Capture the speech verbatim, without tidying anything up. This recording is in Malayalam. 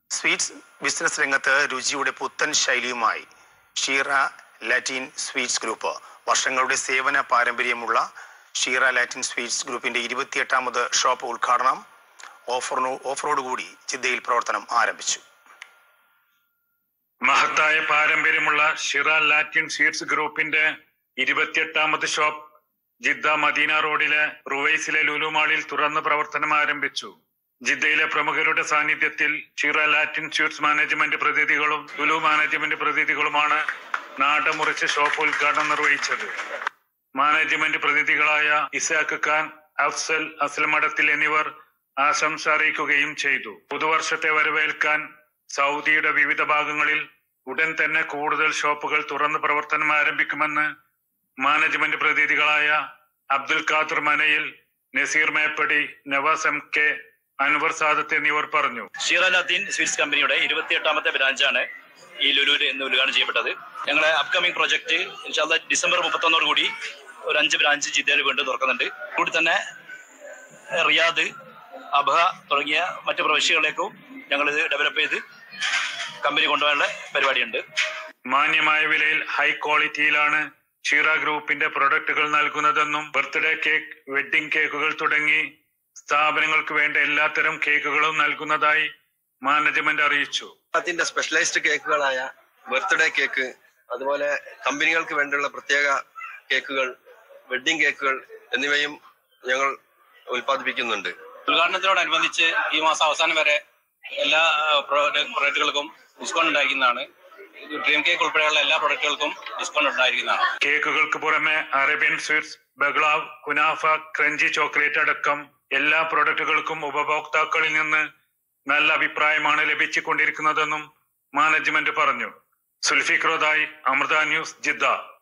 സ്വീറ്റ്സ് ബിസിനസ് രംഗത്ത് രുചിയുടെ പുത്തൻ ശൈലിയുമായി ഷീറ ലാറ്റിൻ സ്വീറ്റ്സ് ഗ്രൂപ്പ്. വർഷങ്ങളുടെ സേവന പാരമ്പര്യമുള്ള ഷീറ ലാറ്റിൻ സ്വീറ്റ്സ് ഗ്രൂപ്പിന്റെ ഇരുപത്തിയെട്ടാമത് ഷോപ്പ് ഉദ്ഘാടനം ഓഫറിനോ ഓഫറോടുകൂടി ജിദ്ദയിൽ പ്രവർത്തനം ആരംഭിച്ചു. മഹത്തായ പാരമ്പര്യമുള്ള ഷിറ ലാറ്റിൻ സ്വീറ്റ്സ് ഗ്രൂപ്പിന്റെ ഇരുപത്തിയെട്ടാമത് ഷോപ്പ് ജിദ്ദ മദീന റോഡിലെ റുവൈസിലെ ലുലു മാളിൽ തുറന്ന് പ്രവർത്തനം ആരംഭിച്ചു. ജിദ്ദയിലെ പ്രമുഖരുടെ സാന്നിധ്യത്തിൽ ഷിറ ലാറ്റിൻ സ്വീറ്റ്സ് മാനേജ്മെന്റ് പ്രതിനിധികളും ലുലു മാനേജ്മെന്റ് പ്രതിനിധികളുമാണ് നാടമുറിച്ച് ഷോപ്പ് ഉദ്ഘാടനം നിർവഹിച്ചത്. മാനേജ്മെന്റ് പ്രതിനിധികളായ ഇസാഖ് ഖാൻ, അഫ്സൽ, അസ്ലമടത്തിൽ എന്നിവർ ആശംസ അറിയിക്കുകയും ചെയ്തു. പുതുവർഷത്തെ വരവേൽക്കാൻ സൗദിയുടെ വിവിധ ഭാഗങ്ങളിൽ ഉടൻ തന്നെ കൂടുതൽ ഷോപ്പുകൾ തുറന്ന് പ്രവർത്തനം ആരംഭിക്കുമെന്ന് മാനേജ്മെന്റ് പ്രതിനിധികളായ അബ്ദുൽ ഖാദർ മനയിൽ, നസീർ മേപ്പടി, നവാസ് എം കെ, അൻവർ സാദത്ത് എന്നിവർ പറഞ്ഞു. ഷീറ ലാറ്റിൻ സ്വീറ്റ്സ് കമ്പനിയുടെ ഇരുപത്തിയെട്ടാമത്തെ ബ്രാഞ്ചാണ് ഈ ലുലുവിൽ ഇന്ന് ഉദ്ഘാടനം ചെയ്യപ്പെട്ടത്. ഞങ്ങളുടെ അപ്കമിംഗ് പ്രൊജക്ട് ഇൻഷാല്ലാ ഡിസംബർ മുപ്പത്തൊന്നോട് കൂടി ഒരു അഞ്ച് ബ്രാഞ്ച് ജിദ്ദയിൽ വീണ്ടും തുറക്കുന്നുണ്ട്. കൂടി തന്നെ റിയാദ്, അബഹ തുടങ്ങിയ മറ്റു പ്രവിശ്യകളിലേക്കും ഞങ്ങൾ ഇത് ഡെവലപ്പ് ചെയ്ത് കമ്പനി കൊണ്ടുപോകാനുള്ള പരിപാടിയുണ്ട്. മാന്യമായ വിലയിൽ ഹൈ ക്വാളിറ്റിയിലാണ് ഷീറ ഗ്രൂപ്പിന്റെ പ്രൊഡക്റ്റുകൾ നൽകുന്നതെന്നും ബർത്ത്ഡേ കേക്ക്, വെഡ്ഡിംഗ് കേക്കുകൾ തുടങ്ങി സ്ഥാപനങ്ങൾക്ക് വേണ്ട എല്ലാത്തരം കേക്കുകളും നൽകുന്നതായി മാനേജ്മെന്റ് അറിയിച്ചു. അതിന്റെ സ്പെഷ്യലൈസ്ഡ് കേക്കുകളായ ബർത്ത്ഡേ കേക്ക്, അതുപോലെ കമ്പനികൾക്ക് വേണ്ടിയുള്ള പ്രത്യേക കേക്കുകൾ, വെഡ്ഡിംഗ് കേക്കുകൾ എന്നിവയും ഞങ്ങൾ ഉൽപ്പാദിപ്പിക്കുന്നുണ്ട്. ഉദ്ഘാടനത്തോടനുബന്ധിച്ച് ഈ മാസം അവസാനം വരെ എല്ലാ പ്രൊഡക്റ്റുകൾക്കും ഡിസ്കൗണ്ട് ഉണ്ടായിരിക്കുന്നതാണ്. ഡ്രീം കേക്ക് ഉൾപ്പെടെയുള്ള എല്ലാ പ്രൊഡക്റ്റുകൾക്കും ഡിസ്കൗണ്ട് ഉണ്ടായിരിക്കുന്നതാണ്. കേക്കുകൾക്ക് പുറമെ അറേബ്യൻ സ്വീറ്റ്സ്, ബഗ്ലാവ്, കുനാഫ, ക്രഞ്ചി ചോക്ലേറ്റ് അടക്കം എല്ലാ പ്രൊഡക്റ്റുകൾക്കും ഉപഭോക്താക്കളിൽ നിന്ന് നല്ല അഭിപ്രായമാണ് ലഭിച്ചുകൊണ്ടിരിക്കുന്നതെന്നും മാനേജ്മെന്റ് പറഞ്ഞു. സുൽഫിഖ് റോദായി, അമൃത ന്യൂസ്, ജിദ്ദ.